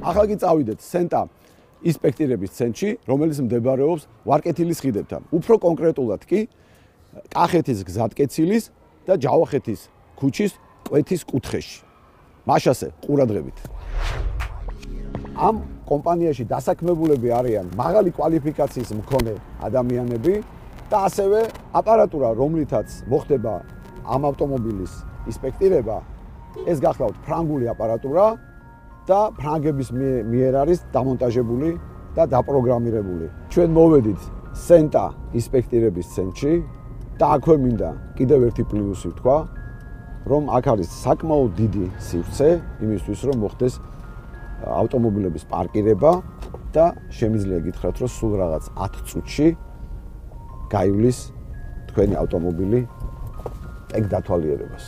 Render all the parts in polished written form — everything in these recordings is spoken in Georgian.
ახლა კი წავიდეთ სენტა ინსპექტირების ცენტრში, რომელიც მდებარეობს ვარკეთილის ხიდებთან. უფრო კონკრეტულად კი კახეთის გზატკეცილის და ჯავახეთის ქუჩის კვეთის კუთხეში. მაშასე ყურადღებით. ამ კომპანიაში დასაქმებულები არიან მაღალი კვალიფიკაციის მქონე ადამიანები და ასევე აპარატურა, რომლითაც მოხდება ამ ავტომობილის ინსპექტირება, ეს გახლავთ ფრანგული აპარატურა და ფრანგების მიერ არის დამონტაჟებული და დაპროგრამირებული. ჩვენ მოვედით სენტა ინსპექტირების ცენტრში და აქვე მინდა კიდევ ერთი პლუსი ვთქვა, რომ აქ არის საკმაოდ დიდი სივრცე იმისთვის, რომ მოხდეს ავტომობილების პარკირება და შემიძლია გითხრათ, რომ სულ რაღაც 10 წუთში გაივლის თქვენი ავტომობილი ეგ დათვალიერებას.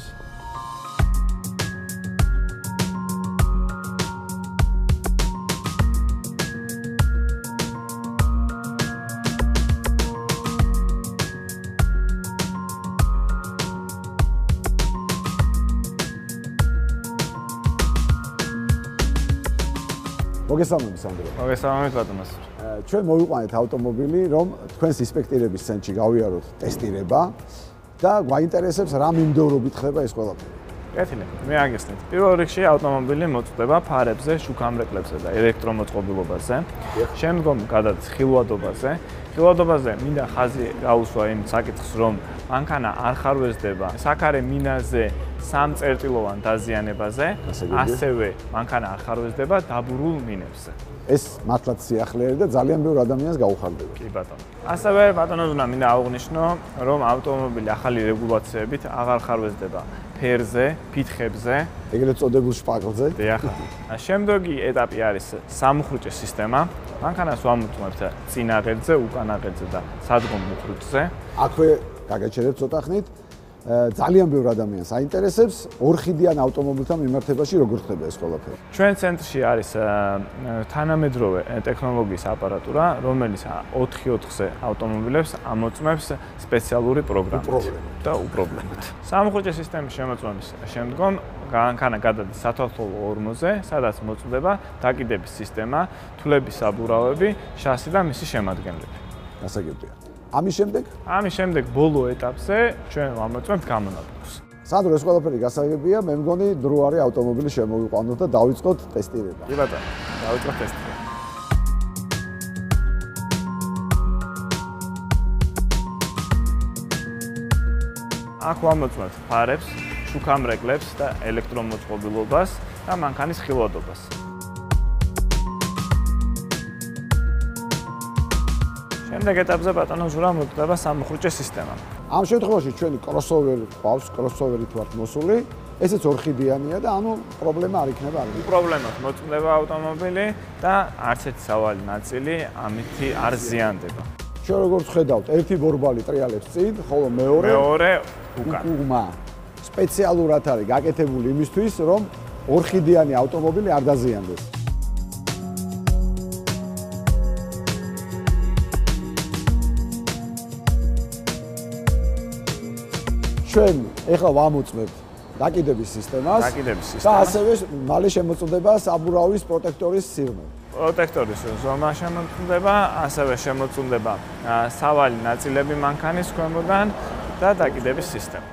მოგესალმებით სანდრო. მოგესალმებით ბატონო. ჩვენ მოვიყვანეთ ავტომობილი, რომ თქვენს ინსპექტირების ცენტრში გავიაროთ ტესტირება და გვაინტერესებს რა მიმდევრობით ხდება ეს ყველაფერი. კეთილი, მე აგესწრით. პირველ რიგში ავტომობილი მოწდება ფარებზე, შუქამრეკლებზე და ელექტრომოწყობილობაზე. შემდგომ გადადის ხილვადობაზე. ხილვადობაზე მინდა ხაზი გაუსვა იმ საკითხს, რომ მანქანა არ ხარვეზდება საქარე მინაზე სამწერტილოვან დაზიანებაზე, ასევე მანქანა არ ხარვეზდება დაბურულ მინებზე. ეს მართლაც სიახლეა და ძალიან ბევრ ადამიანს გაუხარდება. კი ბატონო. ასევე ბატონო მინდა აღვნიშნო, რომ ავტომობილი ახალი რეგულაციებით აღარ ხარვეზდება ფერზე, ფითხებზე, ეგრეთ წოდებულ შპაკლზე. დიახ. შემდეგი ეტაპი არის სამუხრუჭე სისტემა. მანქანას ვამოწმებთ წინა ღერძზე, უკანა ღერძზე და სადგომ მუხრუჭზე. აქვე გაგაჩერებთ ცოტა ხნით. ძალიან ბევრ ადამიანს აინტერესებს ორხიდიან ავტომობილთან მიმართებაში როგორ ხდება ეს ყველაფერი. ჩვენ ცენტრში არის თანამედროვე ტექნოლოგიის აპარატურა, რომელიც 4x4-ზე ავტომობილებს ამოწმებს სპეციალური პროგრამით და უპრობლემოდ. სამუხრუჭე სისტემის შემოწმების შემდგომ მანქანა გადადის სათვალთვალო ორმოზე, სადაც მოწმდება დაკიდების სისტემა, თვლების საბურავები, შასი და მისი შემადგენლები. გასაგებია. ამის შემდეგ ბოლო ეტაპზე ჩვენ ვამოწმებთ გამონაბოლოს. სანდრო, ეს ყველაფერი გასაგებია, მე მგონი დრო არის ავტომობილი შემოვიყვანოთ და დავიწყოთ ტესტირება. კი ბატონო, დავიწყოთ ტესტირება. აქ ვამოწმებთ ფარებს, შუქამრეკლებს და ელექტრომოწყობილობას და მანქანის ხილვადობას. შემდეგ ეტაპზე ბატონო ჟურა მოწდება სამუხრუჭე სისტემა. ამ შემთხვევაში ჩვენი კროსოვერი ყავს, კროსოვერით ვართ მოსული, ესეც ორხიდიანია და ანუ პრობლემა არ იქნება არ. პრობლემას მოწდება ავტომობილი და არც ერთი სავალი ნაწილი ამითი არ ზიანდება. ჩვენ როგორც ხედავთ, ერთი ბორბალი ტრიალებს წინ, ხოლო მეორე უკუღმა. სპეციალურად არის გაკეთებული იმისთვის, რომ ორხიდიანი ავტომობილი არ დაზიანდეს. ჩვენ ეხლა ვამოწმებთ დაკიდების სისტემას და ასევე მალე შემოწმდება საბურავის პროტექტორის სიღრმე. პროტექტორის ზომა შემოწმდება, ასევე შემოწმდება სავალი ნაწილები მანქანის ქვემოდან და დაკიდების სისტემა.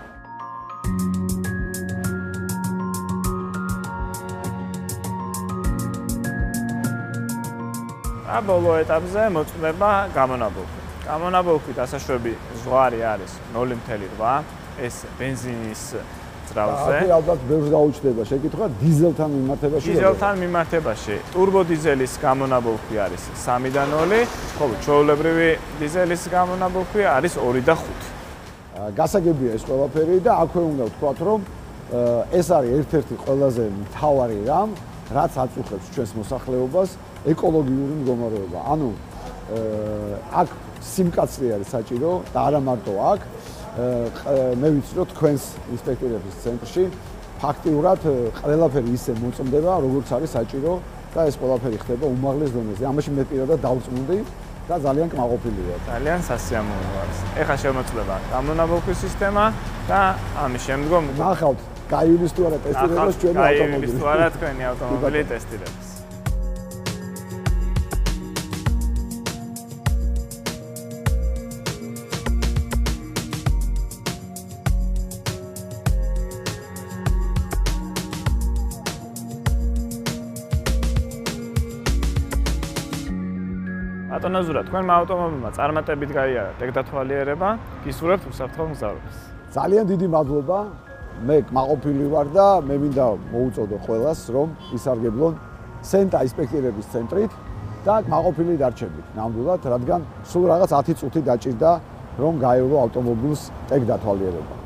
და ბოლო ეტაპზე მოწმდება გამონაბოლქვი. გამონაბოლქვი დასაშვები ზღვარი არის 0.8. ეს ბენზინის ძრავზე. აქ ალბათ ბევრს გაუჩნდება შეკითხვა დიზელთან მიმართებაში. დიზელთან მიმართებაში ტურბოდიზელის გამონაბოლქვი არის 3-დან 0, ხოლო ჩვეულებრივი დიზელის გამონაბოლქვი არის 2 და 5. გასაგებია ეს ყველაფერი და აქვე უნდა ვთქვათ, რომ ეს არის ერთ-ერთი ყველაზე მთავარი რამ, რაც აწუხებს ჩვენს მოსახლეობას ეკოლოგიური მდგომარეობა. ანუ აქ სიმკაცრე არის საჭირო და არა მარტო აქ. მე ვიცი, რომ თქვენს ინსპექტირების ცენტრში ფაქტიურად ყველაფერი ისე მოწმდება, როგორც არის საჭირო და ეს ყველაფერი ხდება უმაღლეს დონეზე. ამაში მე პირადად დავწმუნდი და ძალიან კმაყოფილი ვარ. ძალიან სასიამოვნო არის. ეხლა შემოწმდება გამონაბოლქვის სისტემა და ამის შემდგომ ნახავთ, გაივლის თუ არა ტესტირებას ჩვენი ავტომობილი. გაივლის თუ არა თქვენი ავტომობილი ტესტირებას. ბატონო ზურა, თქვენმა ავტომობილმა წარმატებით გაიარა ტექდათვალიერება, გისურვებთ უსაფრთხო მგზავრობას. ძალიან დიდი მადლობა. მე კმაყოფილი ვარ და მე მინდა მოუწოდო ყველას, რომ ისარგებლონ სენტა ინსპექტირების ცენტრით და კმაყოფილი დარჩებით. ნამდვილად, რადგან სულ რაღაც 10 წუთი დაჭირდა, რომ გაევლო ავტომობილს ტექდათვალიერება.